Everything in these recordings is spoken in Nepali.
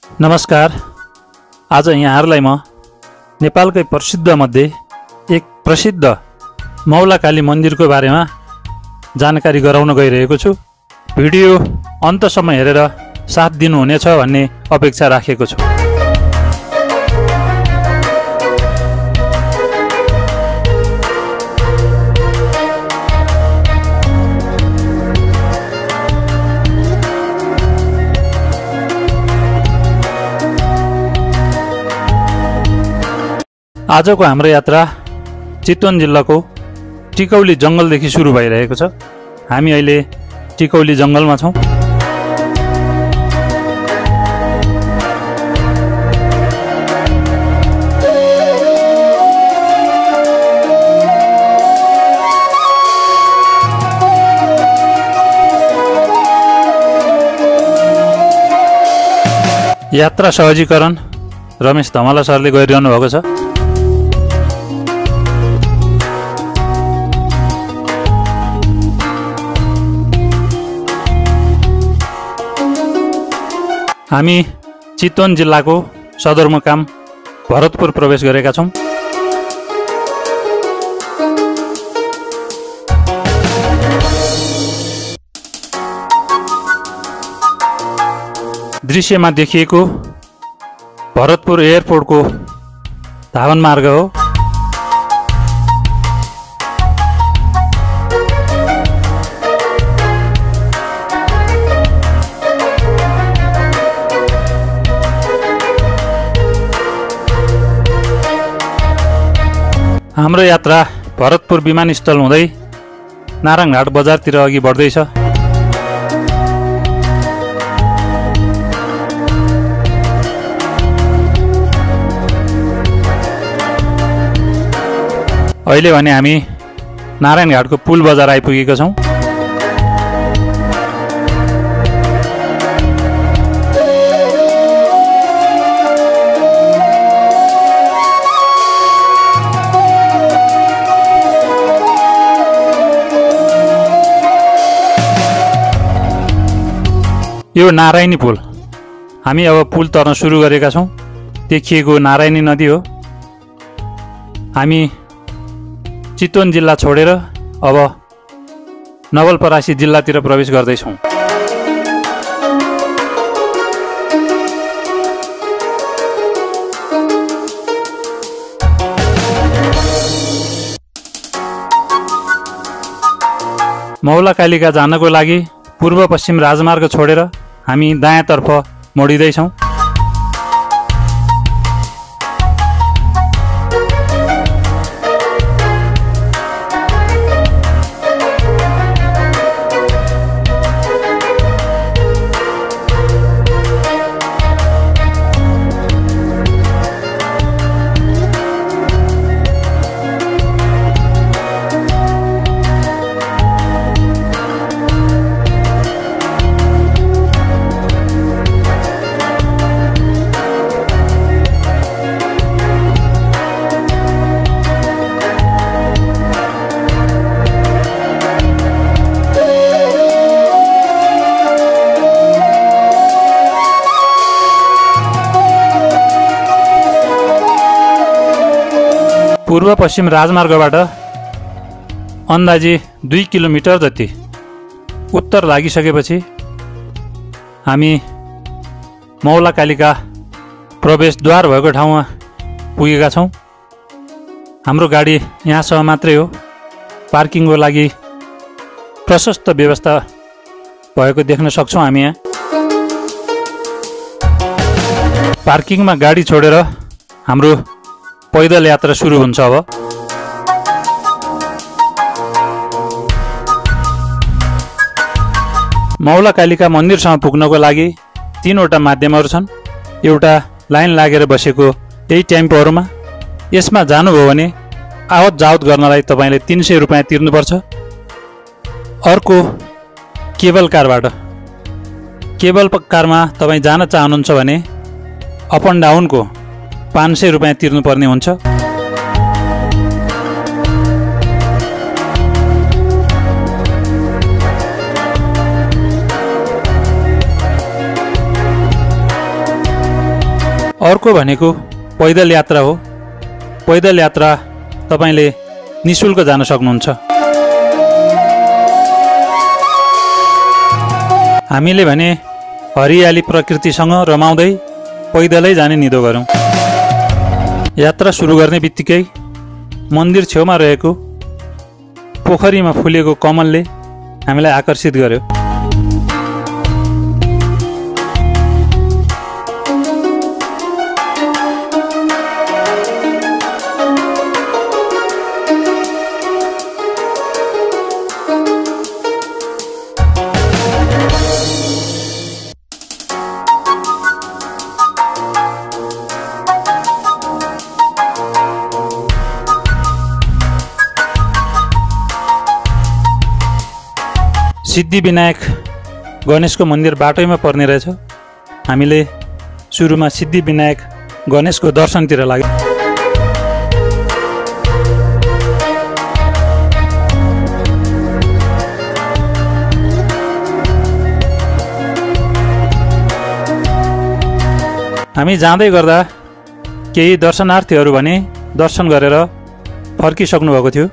नमस्कार। आज यहाँहरूलाई म नेपालकै प्रसिद्ध मध्ये एक प्रसिद्ध मौलाकाली मन्दिरको बारेमा जानकारी गराउन गइरहेको छु। भिडियो अन्तसम्म हेरेर साथ दिनुहुनेछ भन्ने अपेक्षा राखेको छु। आजको हाम्रो यात्रा चितवन जिल्लाको टिकौली जङ्गलदेखि सुरु भइरहेको छ। हामी अहिले टिकौली जङ्गलमा छौँ। यात्रा सहजीकरण रमेश धमाला सरले गरिरहनु भएको छ। हामी चितवन जिल्लाको सदरमुकाम भरतपुर प्रवेश गरेका छौँ। दृश्यमा देखिएको भरतपुर एयरपोर्टको धावन मार्ग हो। हाम्रो यात्रा भरतपुर विमानस्थल हुँदै नारायणघाट बजारतिर अघि बढ्दैछ। अहिले भने हामी नारायणघाटको पुल बजार आइपुगेका छौँ। यो नारायणी पुल। हामी अब पुल तर्न सुरु गरेका छौँ। देखिएको नारायणी नदी हो। हामी चितवन जिल्ला छोडेर अब नवलपरासी जिल्लातिर प्रवेश गर्दैछौँ। मौलाकालिका जानको लागि पूर्व पश्चिम राजमार्ग छोडेर हामी दायाँतर्फ मोडिँदैछौँ। पूर्व पश्चिम राजमार्गबाट अन्दाजी 2 किलोमिटर जति उत्तर लागिसकेपछि हामी मौलाकालिका प्रवेशद्वार भएको ठाउँमा पुगेका छौँ। हाम्रो गाडी यहाँसम्म मात्रै हो। पार्किङको लागि प्रशस्त व्यवस्था भएको देख्न सक्छौँ हामी यहाँ। पार्किङमा गाडी छोडेर हाम्रो पैदल यात्रा सुरु हुन्छ। अब मौलाकालिका मन्दिरसम्म पुग्नको लागि 3वटा माध्यमहरू छन्। एउटा लाइन लागेर बसेको यही टेम्पोहरूमा। यसमा जानुभयो भने आवत जावत गर्नलाई तपाईँले 300 रुपियाँ तिर्नुपर्छ। अर्को केबल कारबाट। केबल कारमा तपाईँ जान चाहनुहुन्छ भने अप एन्ड डाउनको 500 रुपियाँ तिर्नुपर्ने हुन्छ। अर्को भनेको पैदल यात्रा हो। पैदल यात्रा तपाईले निशुल्क जान सक्नुहुन्छ। हामीले भने हरियाली प्रकृतिसँग रमाउँदै पैदलै जाने निधो गरौँ। यात्रा सुरु गर्ने बित्तिकै मन्दिर छेउमा रहेको पोखरीमा फुलेको कमलले हामीलाई आकर्षित गर्यो। सिद्धिविनायक गणेशको मन्दिर बाटैमा पर्ने रहेछ। हामीले सुरुमा सिद्धिविनायक गणेशको दर्शनतिर लाग्यौँ। हामी जाँदै गर्दा केही दर्शनार्थीहरू भने दर्शन गरेर फर्किसक्नु भएको थियो।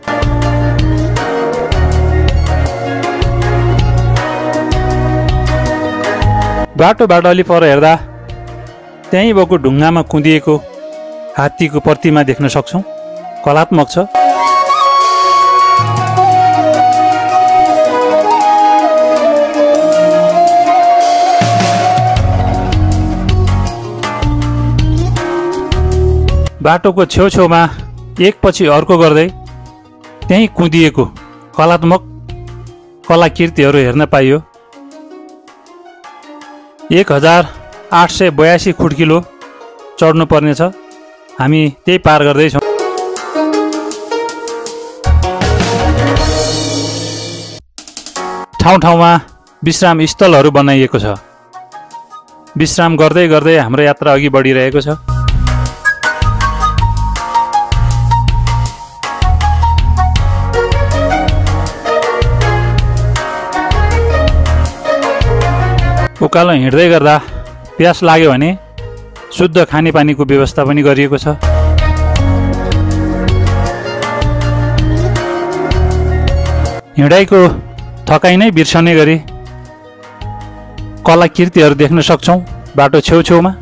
बाटोबाट अलि पर हेर्दा त्यहीँ भएको ढुङ्गामा कुँदिएको हात्तीको प्रतिमा देख्न सक्छौँ। कलात्मक छ। बाटोको छेउछेउमा एकपछि अर्को गर्दै त्यहीँ कुँदिएको कलात्मक कलाकृतिहरू हेर्न पाइयो। 1882 खुड्किलो चढ्नु पर्नेछ। हामी त्यही पार गर्दैछौँ। ठाउँ ठाउँमा विश्राम स्थलहरू बनाइएको छ। विश्राम गर्दै गर्दै हाम्रो यात्रा अघि बढिरहेको छ। उकालो हिँड्दै गर्दा प्यास लाग्यो भने शुद्ध खानेपानीको व्यवस्था पनि गरिएको छ। हिँडाइको थकाइ नै बिर्सने गरी कलाकृतिहरू देख्न सक्छौँ बाटो छेउछेउमा।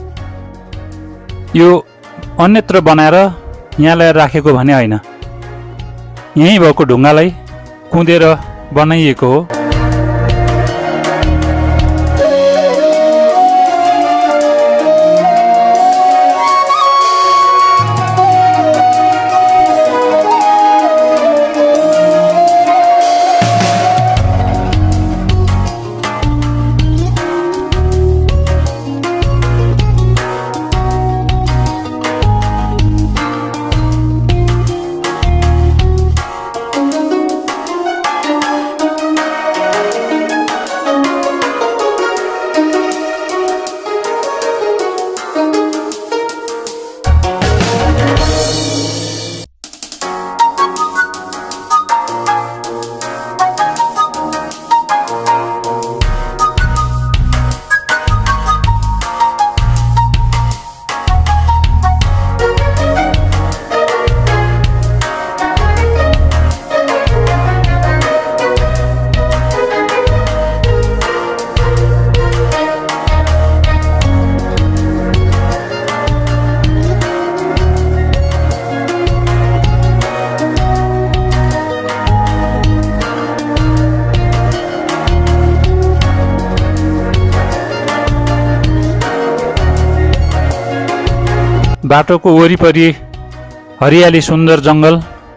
यो अन्यत्र बनाएर यहाँ ल्याएर राखेको भने होइन, यहीँ भएको ढुङ्गालाई कुँदेर बनाइएको हो। बाटोको वरिपरि हरियाली सुन्दर जङ्गल,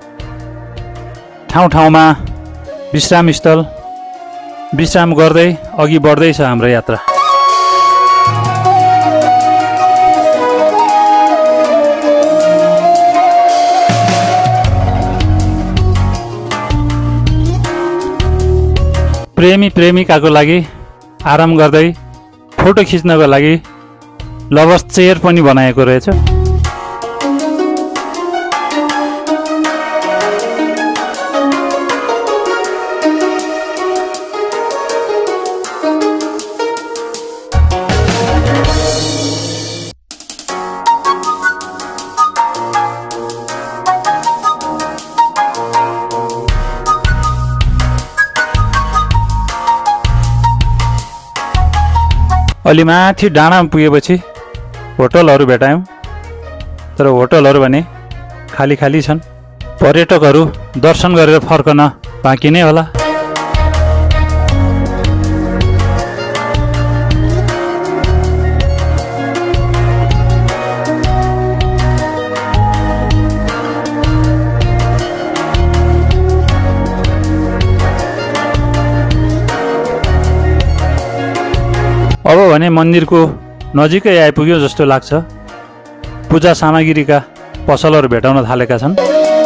ठाउँ ठाउँमा विश्राम स्थल। विश्राम गर्दै अघि बढ्दैछ हाम्रो यात्रा। प्रेमी प्रेमिकाको लागि आराम गर्दै फोटो खिच्नको लागि लभर्स चेयर पनि बनाएको रहेछ। अलि माथि डाँडामा पुगेपछि होटलहरू भेटायौँ, तर होटलहरू भने खाली खाली छन्। पर्यटकहरू दर्शन गरेर फर्कन बाँकी नै होला। अब भने मन्दिरको नजिकै आइपुग्यो जस्तो लाग्छ। पूजा सामग्रीका पसलहरू भेटाउन थालेका छन्।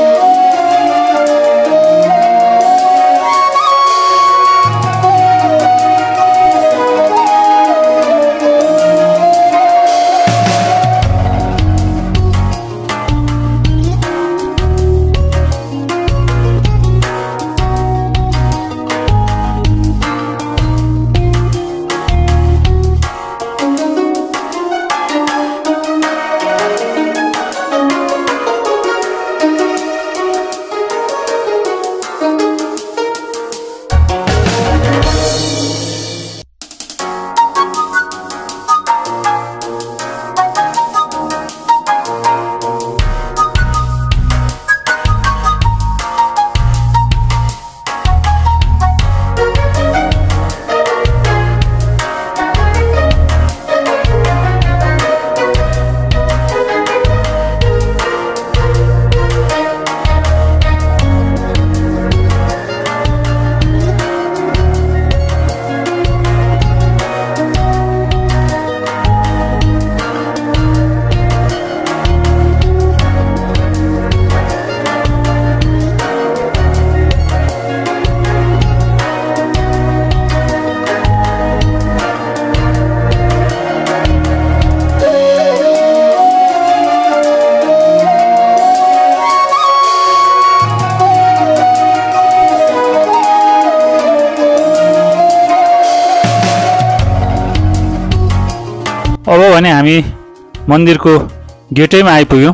अब भने हामी मन्दिरको गेटैमा आइपुग्यौँ।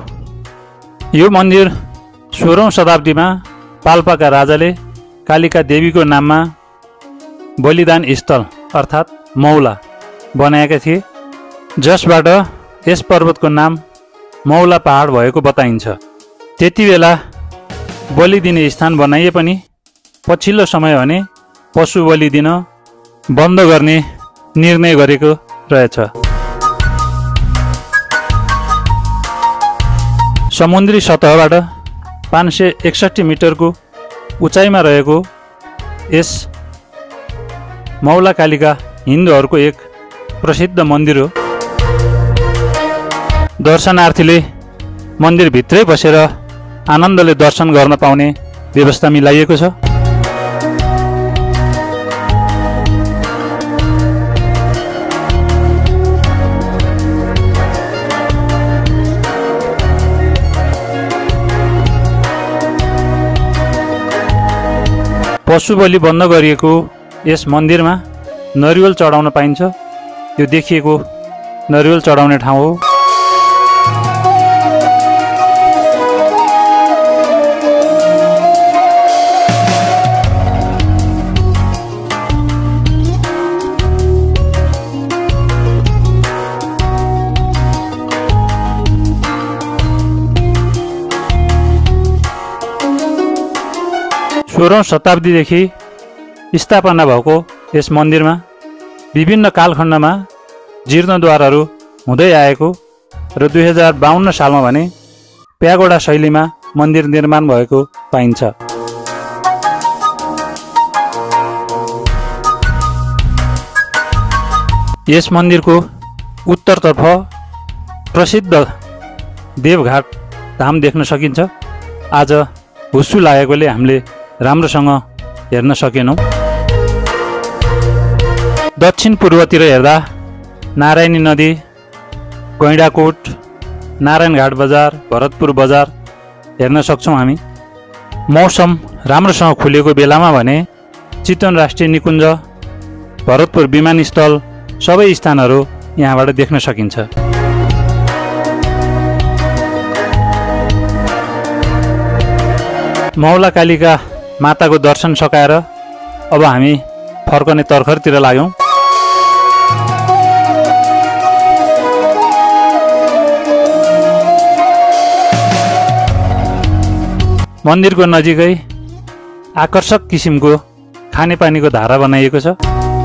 यो मन्दिर 16औं शताब्दीमा पाल्पाका राजाले कालिका देवीको नाममा बलिदान स्थल अर्थात् मौला बनाएका थिए, जसबाट यस पर्वतको नाम मौला पहाड भएको बताइन्छ। त्यति बेला बलि दिने स्थान बनाइए पनि पछिल्लो समय भने पशु बलि दिन बन्द गर्ने निर्णय गरेको रहेछ। समुद्री सतहबाट 561 मिटरको उचाइमा रहेको यस मौला कालिका हिन्दूहरूको एक प्रसिद्ध मन्दिर हो। दर्शनार्थीले मन्दिरभित्रै बसेर आनन्दले दर्शन गर्न पाउने व्यवस्था मिलाइएको छ। पशु बलि बन्द गरिएको यस मन्दिरमा नरिवल चढाउन पाइन्छ। यो देखिएको नरिवल चढाउने ठाउँ हो। सोह्रौं शताब्दीदेखि स्थापना भएको यस मन्दिरमा विभिन्न कालखण्डमा जीर्णोद्धारहरू हुँदै आएको र 2052 सालमा भने प्यागोडा शैलीमा मन्दिर निर्माण भएको पाइन्छ। यस मन्दिरको उत्तरतर्फ प्रसिद्ध देवघाट धाम देख्न सकिन्छ। आज हुस्सु लागेकोले हामीले राम्रोसँग हेर्न सकेनौँ। दक्षिण पूर्वतिर हेर्दा नारायणी नदी, गैँडाकोट, नारायणघाट बजार, भरतपुर बजार हेर्न सक्छौँ हामी। मौसम राम्रोसँग खुलेको बेलामा भने चितवन राष्ट्रिय निकुञ्ज, भरतपुर विमानस्थल सबै स्थानहरू यहाँबाट देख्न सकिन्छ। मौला कालिका माताको दर्शन सकाएर अब हामी फर्कने तर्खरतिर लाग्यौँ। मन्दिरको नजिकै आकर्षक किसिमको खानेपानीको धारा बनाइएको छ।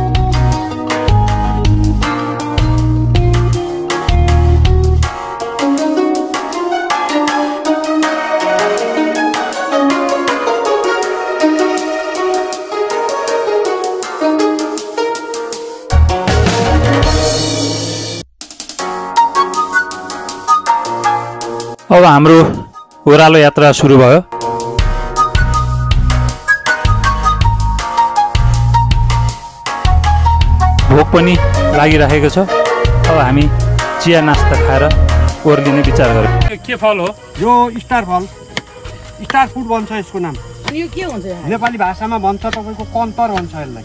अब हाम्रो ओह्रालो यात्रा सुरु भयो। भोक पनि लागिरहेको छ। अब हामी चिया नास्ता खाएर ओर्लिने विचार गरौँ। के फल हो यो? स्टार फल, स्टार फुड भन्छ यसको नाम। यो के हुन्छ? नेपाली भाषामा भन्छ तपाईको कन्तर भन्छ यसलाई,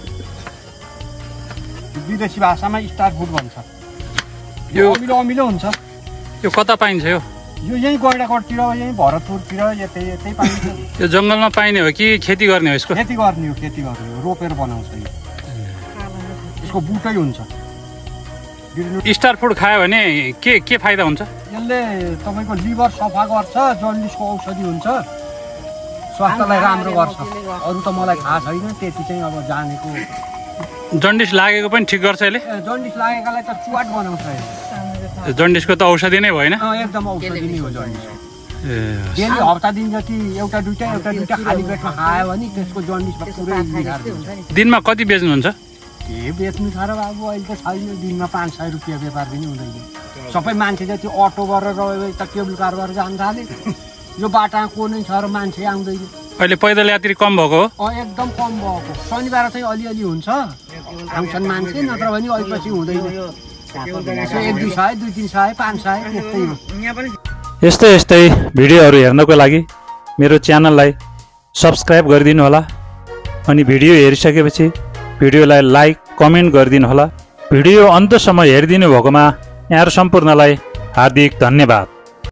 विदेशी भाषामा स्टार फुड भन्छ। यो अमिलो अमिलो हुन्छ। यो कता पाइन्छ? यो यही गैडाकोटतिर, यही भरतपुरतिर यतै पाइन्छ। यो जङ्गलमा पाइने हो कि खेती गर्ने हो? यसको खेती गर्ने हो, खेती गर्ने हो, रोपेर बनाउँछ। यो यसको बुटै हुन्छ। स्टार फुड खायो भने के फाइदा हुन्छ? यसले तपाईको लिभर सफा गर्छ, जन्डिसको औषधि हुन्छ, स्वास्थ्यलाई राम्रो गर्छ। अरू त मलाई थाहा छैन, त्यति चाहिँ अब जानेको। जन्डिस लागेको पनि ठिक गर्छ यसले? जन्डिस लागेकालाई त चुवाट बनाउँछ। जन्डिसको त औषधि नै भएन? एकदम औषधि नै हो जन्डिसको। डेली हप्ता दिन जति एउटा दुईटा खाली पेटमा खायो भने त्यसको जन्डिसमा पुरै निखार हुन्छ। दिनमा कति बेच्नुहुन्छ? के बेच्नु छ र बाबु, अहिले त छैन। दिनमा 500 रुपियाँ व्यापार पनि हुँदैन। सबै मान्छे जति अटो गरेर रह्यो त केबुल कार गरेर जान थाले। यो बाटामा को नै छ र मान्छे आउँदैन। अहिले पैदल यात्री कम भएको हो? एकदम कम भएको। शनिबार चाहिँ अलिअलि हुन्छ, आउँछन् मान्छे, नत्र भने अहिलेपछि हुँदैन। 1-2 सय, 2-3 सय, 5 सय यस्तै हो। यस्तै भिडियोहरू हेर्नको लागि मेरो च्यानललाई सब्स्क्राइब गरिदिनु होला। अनि भिडियो हेरिसकेपछि भिडियोलाई लाइक कमेन्ट गरिदिनु होला। भिडियो अन्तसम्म हेरिदिनु भएकोमा यहाँहरू सम्पूर्णलाई हार्दिक धन्यवाद।